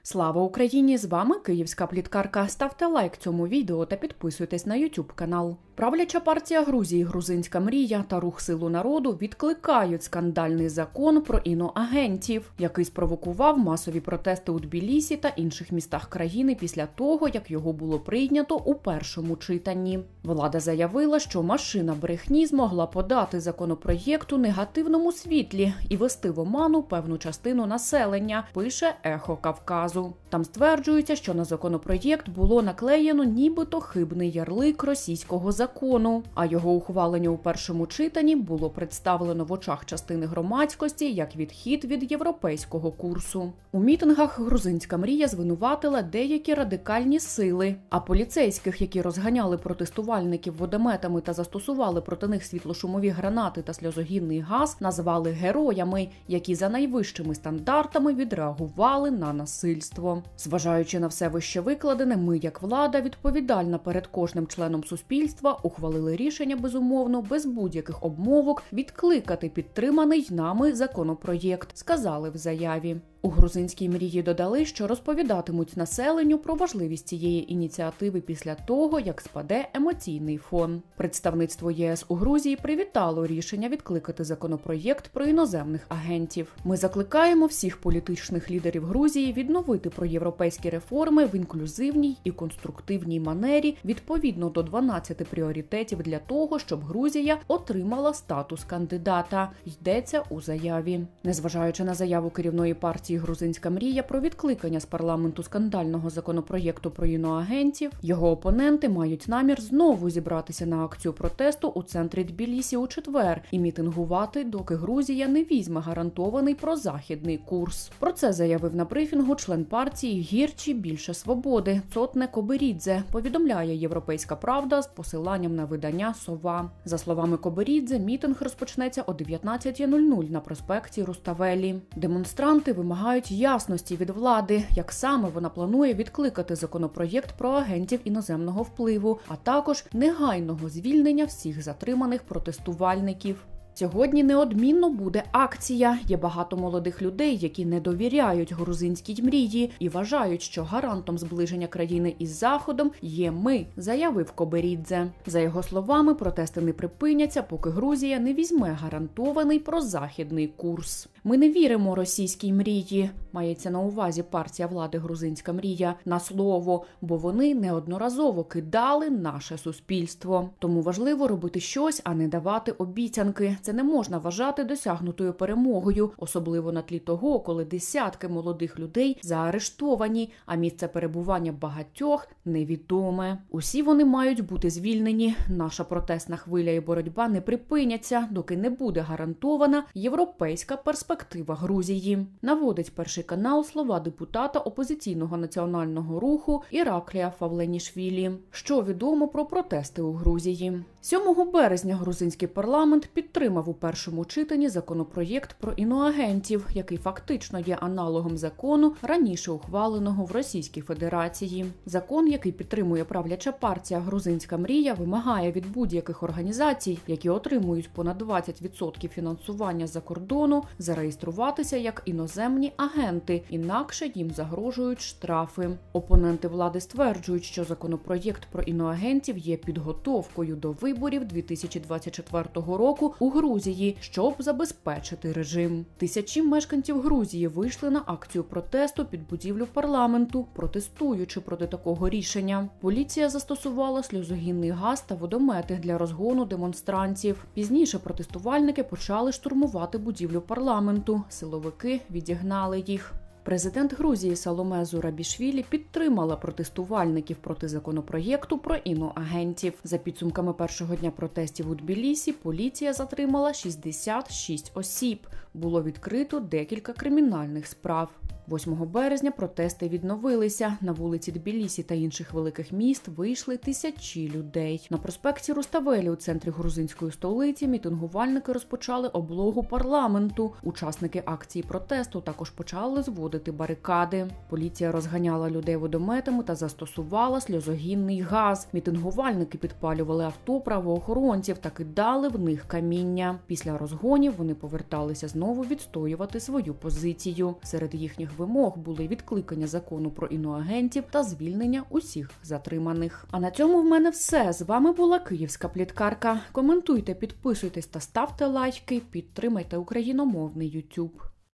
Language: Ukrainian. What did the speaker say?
Слава Україні! З вами Київська пліткарка. Ставте лайк цьому відео та підписуйтесь на YouTube канал. Правляча партія Грузії «Грузинська мрія» та Рух Силу народу відкликають скандальний закон про іноагентів, який спровокував масові протести у Тбілісі та інших містах країни після того, як його було прийнято у першому читанні. Влада заявила, що машина брехні змогла подати законопроєкт у негативному світлі і вести в оману певну частину населення, пише «Ехо Кавказу». Там стверджується, що на законопроєкт було наклеєно нібито хибний ярлик російського закону, а його ухвалення у першому читанні було представлено в очах частини громадськості як відхід від європейського курсу. У мітингах «Грузинська мрія» звинуватила деякі радикальні сили, а поліцейських, які розганяли протестувальників водометами та застосували проти них світлошумові гранати та сльозогінний газ, назвали героями, які за найвищими стандартами відреагували на насильство. Зважаючи на все вище викладене, ми, як влада, відповідальна перед кожним членом суспільства, ухвалили рішення, безумовно, без будь-яких обмовок, відкликати підтриманий нами законопроєкт, сказали в заяві. У «Грузинській мрії» додали, що розповідатимуть населенню про важливість цієї ініціативи після того, як спаде емоційний фон. Представництво ЄС у Грузії привітало рішення відкликати законопроєкт про іноземних агентів. Ми закликаємо всіх політичних лідерів Грузії відновити проєвропейські реформи в інклюзивній і конструктивній манері відповідно до 12 пріоритетів для того, щоб Грузія отримала статус кандидата, йдеться у заяві. Незважаючи на заяву керівної партії «Грузинська мрія» про відкликання з парламенту скандального законопроєкту про іноагентів, його опоненти мають намір знову зібратися на акцію протесту у центрі Тбілісі у четвер і мітингувати, доки Грузія не візьме гарантований прозахідний курс. Про це заявив на брифінгу член партії «Гірчі більше свободи» Цотне Кобирідзе, повідомляє «Європейська правда» з посиланням на видання «Сова». За словами Кобирідзе, мітинг розпочнеться о 19:00 на проспекті Руставелі. Демонстранти вимагають ясності від влади, як саме вона планує відкликати законопроєкт про агентів іноземного впливу, а також негайного звільнення всіх затриманих протестувальників. Сьогодні неодмінно буде акція. Є багато молодих людей, які не довіряють грузинській мрії і вважають, що гарантом зближення країни із Заходом є ми, заявив Кобирідзе. За його словами, протести не припиняться, поки Грузія не візьме гарантований прозахідний курс. Ми не віримо російській мрії, мається на увазі партія влади «Грузинська мрія», на слово, бо вони неодноразово кидали наше суспільство. Тому важливо робити щось, а не давати обіцянки. Це не можна вважати досягнутою перемогою, особливо на тлі того, коли десятки молодих людей заарештовані, а місце перебування багатьох невідоме. Усі вони мають бути звільнені. Наша протестна хвиля і боротьба не припиняться, доки не буде гарантована європейська перспектива Грузії. Наводить Перший канал слова депутата опозиційного національного руху Іраклія Фавленішвілі. Що відомо про протести у Грузії? 7 березня грузинський парламент підтримав у першому читанні законопроєкт про іноагентів, який фактично є аналогом закону, раніше ухваленого в Російській Федерації. Закон, який підтримує правляча партія «Грузинська мрія», вимагає від будь-яких організацій, які отримують понад 20% фінансування з-за кордону, зареєструватися як іноземні агенти, інакше їм загрожують штрафи. Опоненти влади стверджують, що законопроєкт про іноагентів є підготовкою до виборів 2024 року у Грузії, щоб забезпечити режим. Тисячі мешканців Грузії вийшли на акцію протесту під будівлю парламенту, протестуючи проти такого рішення. Поліція застосувала сльозогінний газ та водомети для розгону демонстрантів. Пізніше протестувальники почали штурмувати будівлю парламенту. Силовики відігнали їх. Президент Грузії Саломе Зурабішвілі підтримала протестувальників проти законопроєкту про іноагентів. За підсумками першого дня протестів у Тбілісі, поліція затримала 66 осіб. Було відкрито декілька кримінальних справ. 8 березня протести відновилися. На вулиці Тбілісі та інших великих міст вийшли тисячі людей. На проспекті Руставелі у центрі грузинської столиці мітингувальники розпочали облогу парламенту. Учасники акції протесту також почали зводити барикади. Поліція розганяла людей водометами та застосувала сльозогінний газ. Мітингувальники підпалювали авто правоохоронців та кидали в них каміння. Після розгонів вони поверталися знову відстоювати свою позицію. Серед їхніх вимог були відкликання закону про іноагентів та звільнення усіх затриманих. А на цьому в мене все. З вами була Київська пліткарка. Коментуйте, підписуйтесь та ставте лайки, підтримайте україномовний YouTube.